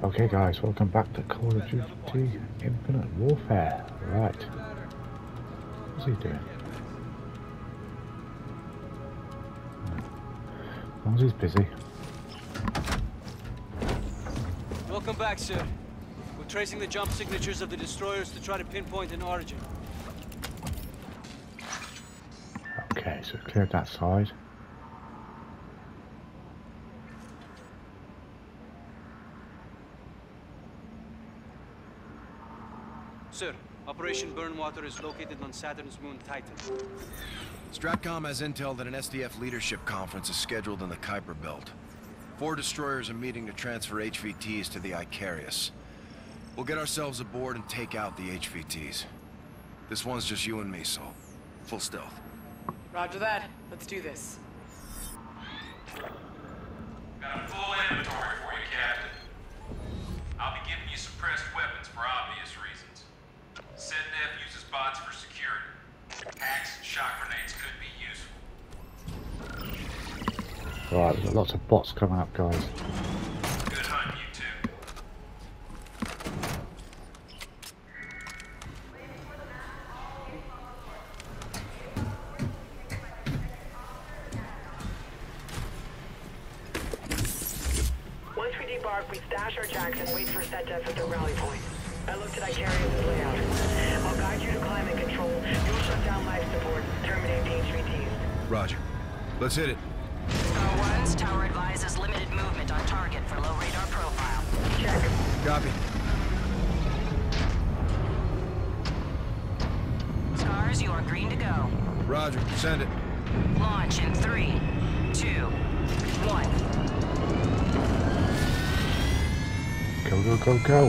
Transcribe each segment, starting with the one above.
Okay guys, welcome back to Call of Duty Infinite Warfare. Right. What's he doing? As long as he's busy. Welcome back, sir. We're tracing the jump signatures of the destroyers to try to pinpoint an origin. Okay, so we've cleared that side. Sir, Operation Burnwater is located on Saturn's moon Titan. Stratcom has intel that an SDF leadership conference is scheduled in the Kuiper Belt. 4 destroyers are meeting to transfer HVTs to the Icarius. We'll get ourselves aboard and take out the HVTs. This one's just you and me, so full stealth. Roger that. Let's do this. Got a full inventory for you, Captain. I'll be giving you suppressed weapons for obvious reasons. SEDNF uses bots for security. Hacks and shock grenades could be useful. Right, we've got lots of bots coming up, guys. Good hunt, you two. Once we debark, we stash our jacks and wait for SEDNF at the rally point. I looked at Icarius' layout. I'll guide you to climate control. You'll shut down life support, terminate the HVTs. Roger. Let's hit it. Star 1's tower advises limited movement on target for low radar profile. Check. Copy. Scars, you are green to go. Roger. Send it. Launch in 3, 2, 1. Go, go, go, go.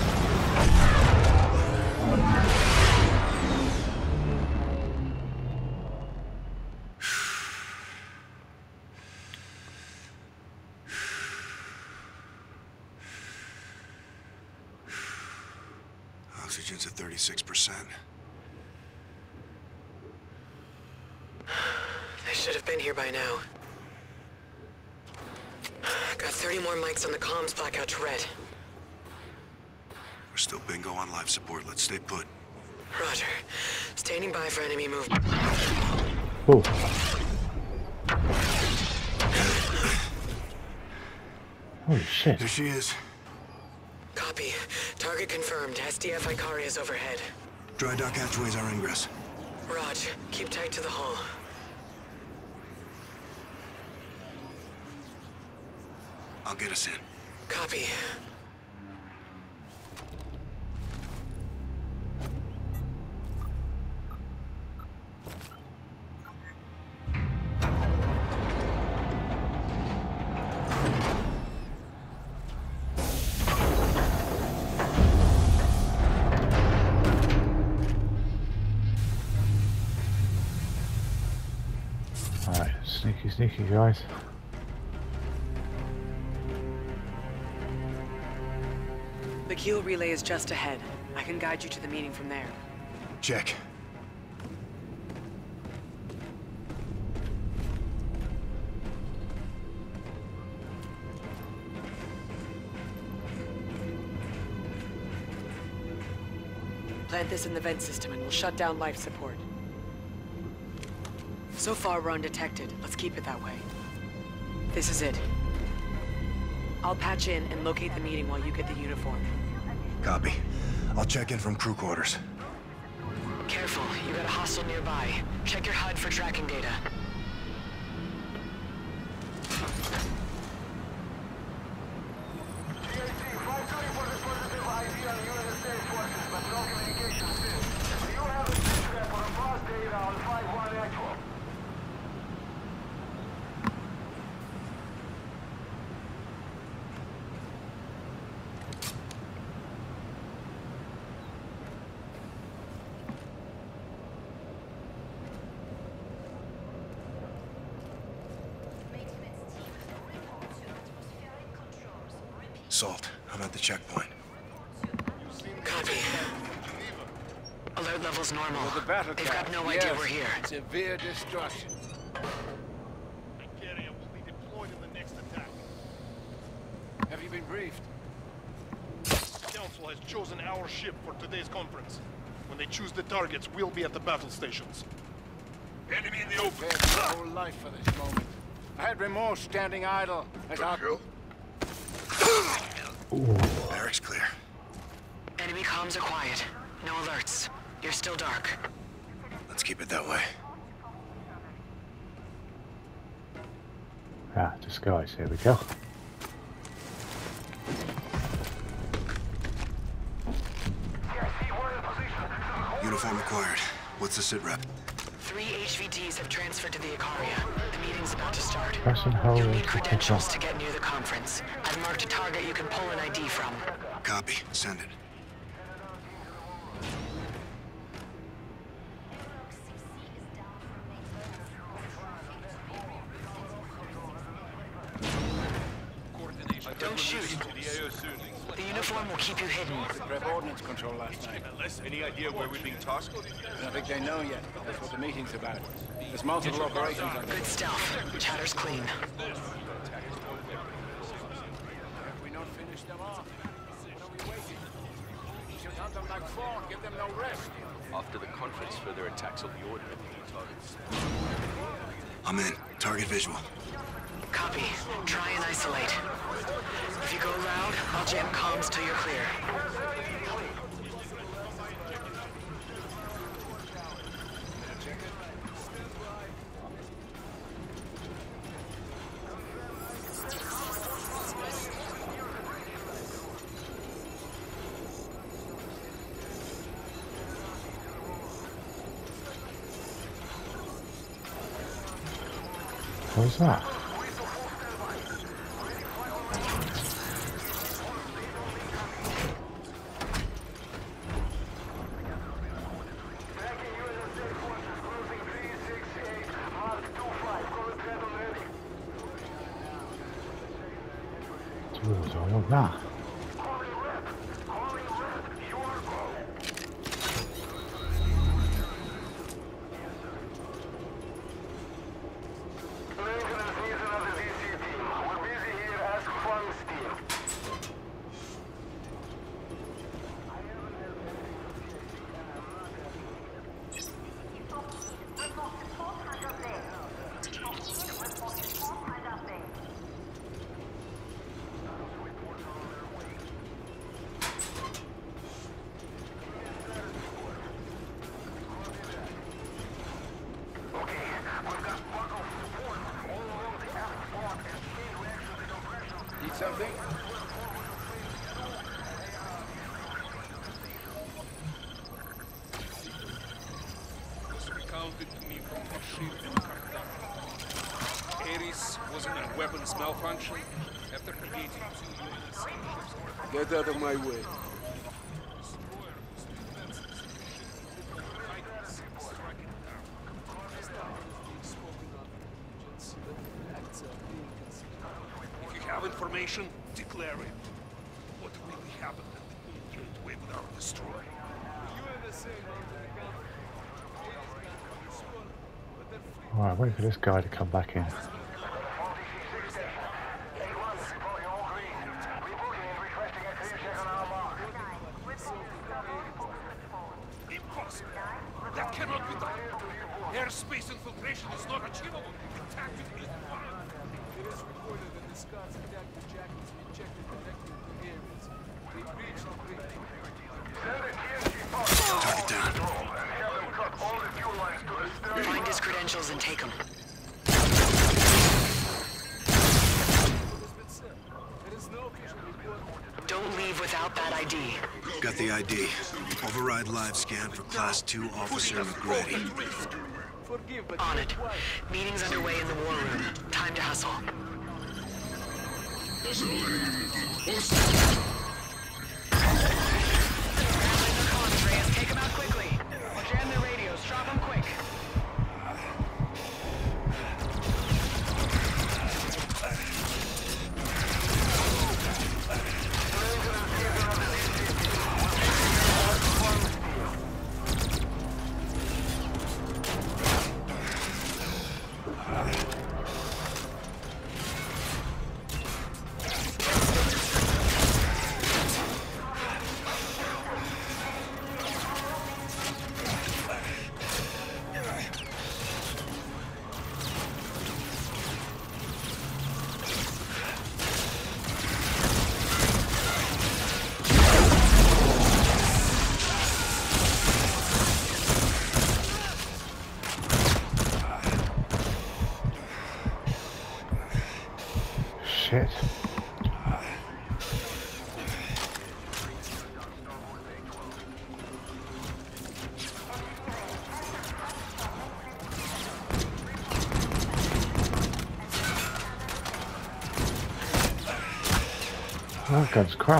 Oxygen's at 36%. They should have been here by now. Got 30 more mics on the comms blackout to red. We're still bingo on life support. Let's stay put. Roger. Standing by for enemy movement. Oh. Holy shit. There she is. Copy. Target confirmed. SDF Icarius overhead. Dry dock hatchways are ingress. Raj, keep tight to the hull. I'll get us in. Copy. Alright, sneaky, sneaky, guys. The keel relay is just ahead. I can guide you to the meeting from there. Check. Plant this in the vent system and we'll shut down life support. So far, we're undetected. Let's keep it that way. This is it. I'll patch in and locate the meeting while you get the uniform. Copy. I'll check in from crew quarters. Careful, you got a hostile nearby. Check your HUD for tracking data. Salt. I'm at the checkpoint. Copy. Alert level's normal. The battle They've got no idea we're here. Severe destruction. Carrier will be deployed in the next attack. Have you been briefed? Council has chosen our ship for today's conference. When they choose the targets, we'll be at the battle stations. Enemy in the open. Prepared my whole life for this moment. I had remorse standing idle as I... Barracks clear. Enemy comms are quiet. No alerts. You're still dark. Let's keep it that way. Ah, disguise, here we go. Uniform acquired. What's the sit rep? 3 HVTs have transferred to the Icaria. The meeting's about to start. Press and hold You'll need to credentials to get near the conference. I've marked a target you can pull an ID from. Copy. Send it. Don't shoot. The uniform will keep you hidden. Prep ordnance control last night. Any idea where we're being tossed? I don't think they know yet. That's what the meeting's about. There's multiple operations on Good stuff. Chatter's clean. Have we not finished them off? What are we waiting? We should hunt them like fawn, give them no rest. After the conference, further attacks will be ordered at the new targets. I'm in. Target visual. Copy. Try and isolate. If you go loud, I'll jam comms till you're clear. What's that? Tools, I want that. Need something? Was recounted to me from Bashir and Kardan. Ares was in a weapons malfunction after creating 2 units. Get out of my way. If you have information, declare it. What really happened at the Gateway with our destroyer? Alright, wait for this guy to come back in. Impossible! That cannot be done! Airspace infiltration is not achievable! The tactic is wild! It is reported that the Scots attacked the jackets and injected connecting to areas. They breached the bridge. Target down. Find his credentials and take them. Don't leave without that ID. Got the ID. Override live scan for Class 2 Officer McGrady. On it. Meeting's underway in the war room. Time to hustle. Comms, Reyes. Take them out quickly. Jam their radios. Drop them quick. shit. Oh, God's crap.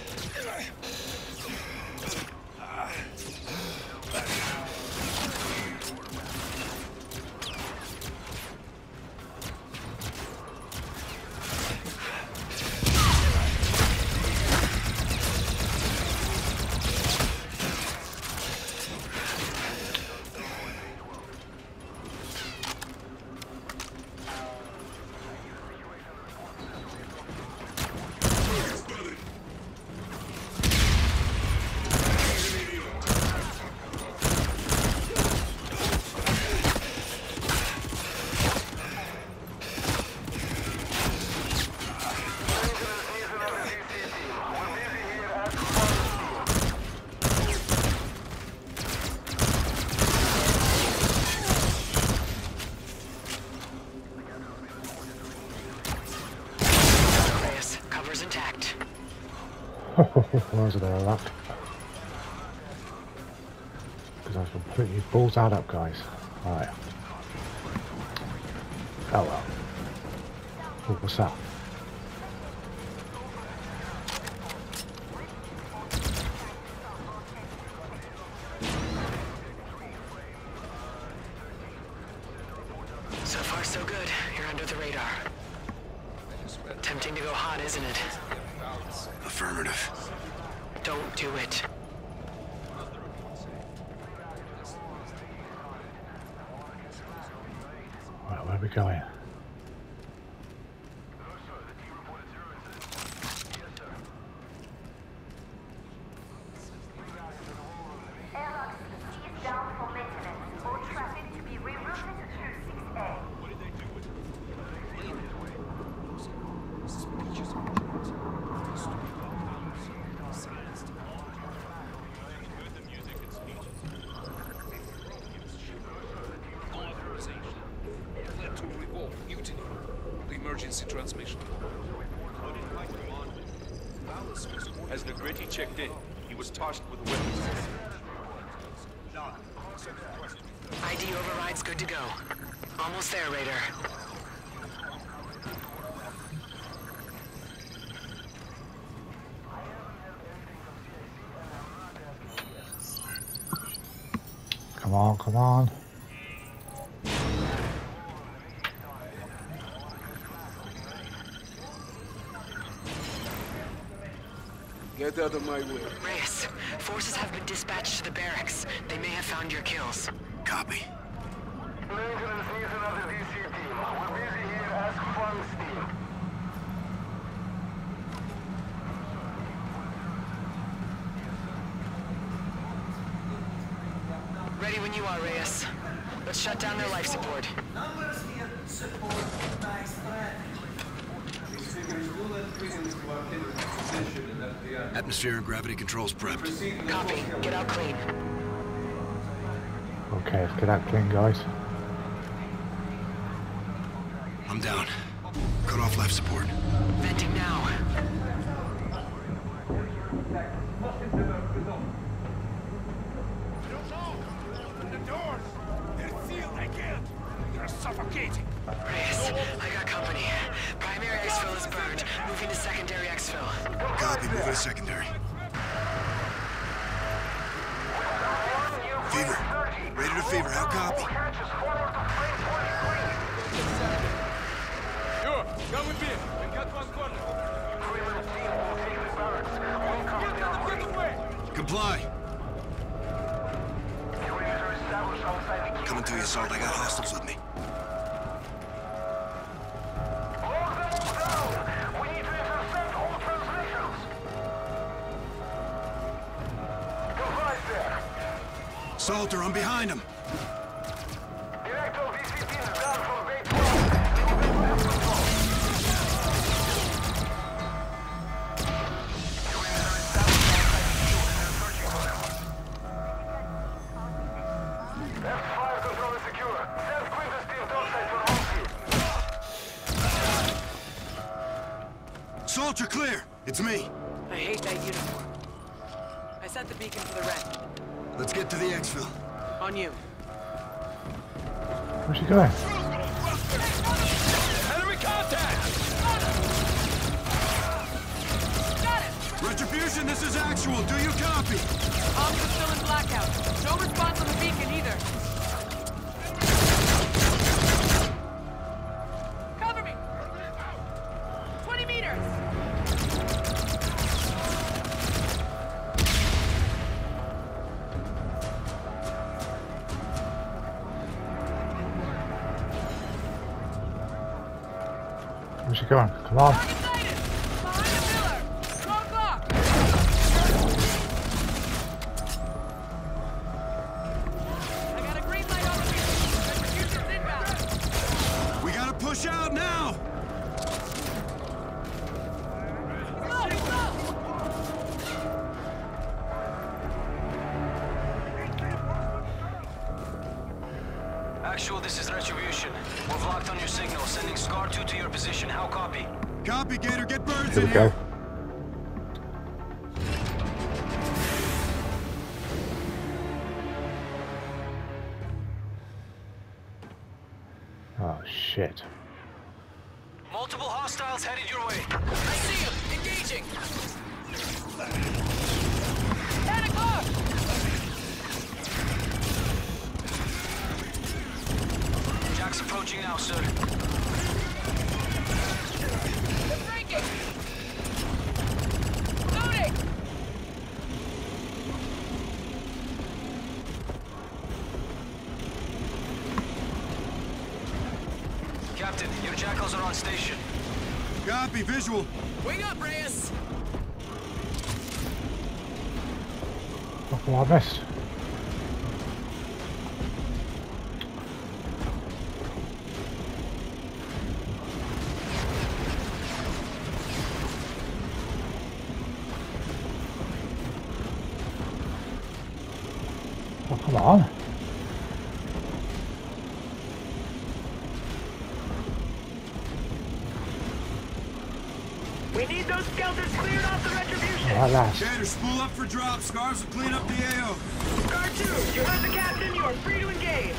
Was it all that? Because I was completely balls out up, guys. Right. Oh well. Oh, what's that? So far, so good. You're under the radar. Tempting to go hot, isn't it? Affirmative. Don't do it. Right, where are we going? Emergency transmission. As Negretti checked in, he was tasked with a weapons system. ID override's good to go. Almost there, Raider. Come on, come on. Get out of my way. Reyes, forces have been dispatched to the barracks. They may have found your kills. Copy. Maintenance needs another DC team. We're busy here. Ask Funk's team. Ready when you are, Reyes. Let's shut down their life support. Numbers here support my strategy. Atmosphere and gravity controls prepped. Copy. Get out clean. Okay, let's get out clean, guys. I'm down. Cut off life support. Venting now. The doors! They're sealed, I can't! You're suffocating! Reyes, I got company. Primary exfil is burned. Moving to secondary exfil. Copy, moving to secondary. Fever. Rated to fever, how copy? Yo, come with me. We got one corner. Get away! Comply. Coming to you, Salt. I got hostiles with me. Salter, I'm behind him. Soldier, clear! It's me! I hate that uniform. I set the beacon for the rest. Let's get to the exfil. On you. Where's she going? Enemy contact! Got it! Retribution, this is actual. Do you copy? Comms is still in blackout. No response on the beacon either. Cover me! 20 meters! Where's she going? Come on. Target sighted! Behind the pillar! Roadblock! I got a green light on the beacon. Retribution's inbound. We gotta push out now! Go! Go! Actual, this is Retribution. We've locked on your signal, sending Scar 2 to your position. How copy? Copy, Gator. Get birds Here in we go. here. Oh shit. Multiple hostiles headed your way. I see him! Engaging! 10 o'clock! Jack's approaching now, sir. They're breaking! Loading! Captain, your jackals are on station. Copy, visual. Wing up, Reyes! Fuck, what I missed. Oh, come on. We need those skelters cleared off the Retribution. Right, last. Gator, spool up for drop. Scars will clean up the AO. Scar 2, you heard the captain. You are free to engage.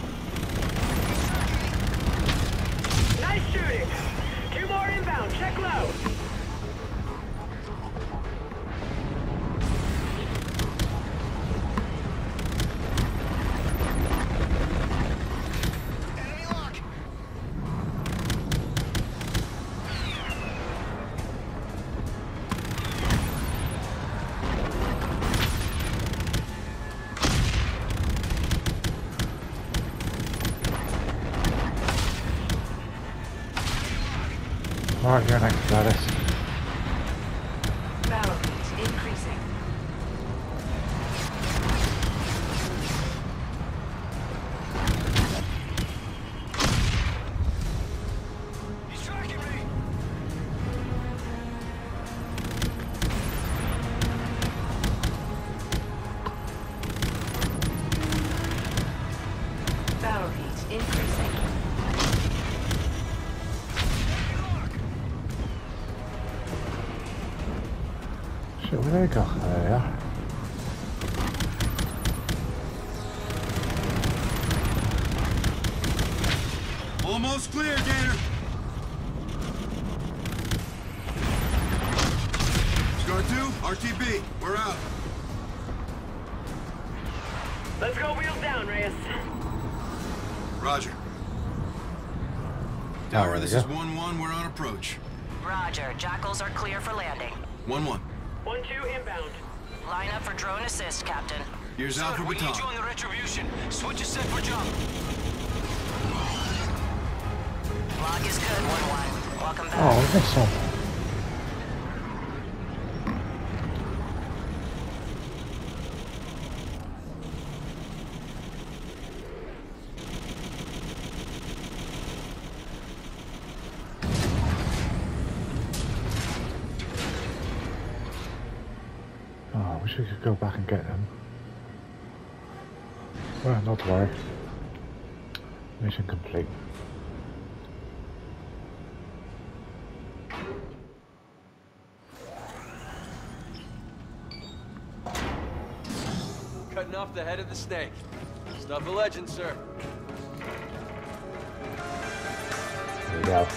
Nice shooting. 2 more inbound. Check low. Alright, you're next, Gladys. Battle rate increasing. He's tracking me! Battle heat increasing. Shit, where they go? There they are. Almost clear, Gator. Scar 2, RTB. We're out. Let's go wheels down, Reyes. Roger. There Tower, we this go. is 1-1. We're on approach. Roger. Jackals are clear for landing. 1-1. 1-2 inbound. Line up for drone assist, Captain. Here's Sir, Alpha we need Baton. you on the Retribution. Switch is set for jump. Log is good, 1-1. Welcome back. Oh, this one. Oh, I wish we could go back and get them. Well, not to worry. Mission complete. cutting off the head of the snake. Stuff of legend, sir. There we go.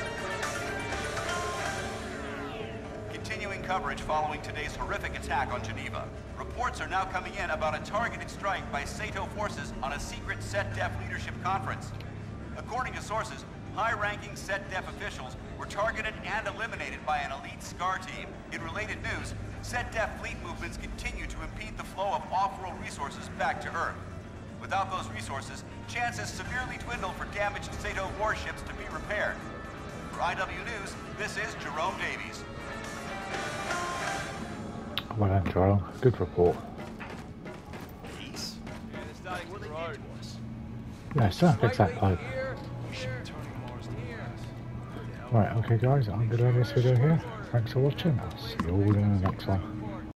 Continuing coverage following today's horrific attack on Geneva. Reports are now coming in about a targeted strike by Sato forces on a secret SETDEF leadership conference. According to sources, high-ranking SETDEF officials were targeted and eliminated by an elite SCAR team. In related news, SETDEF fleet movements continue to impede the flow of off-world resources back to Earth. Without those resources, chances severely dwindle for damaged Sato warships to be repaired. For IW News, this is Jerome Davies. Well done, Jerome. Good report. Peace? Yeah, they're starting with the road. Yeah, so fix that pipe. Right, okay guys, I'm going to end this video here. Thanks for watching. I'll see you all in the next one.